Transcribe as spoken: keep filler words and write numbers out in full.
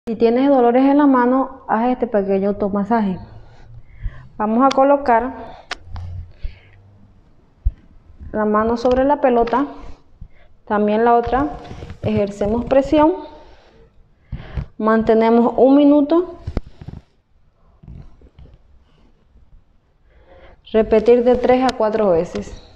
Si tienes dolores en la mano, haz este pequeño automasaje. Vamos a colocar la mano sobre la pelota, también la otra, ejercemos presión, mantenemos un minuto, repetir de tres a cuatro veces.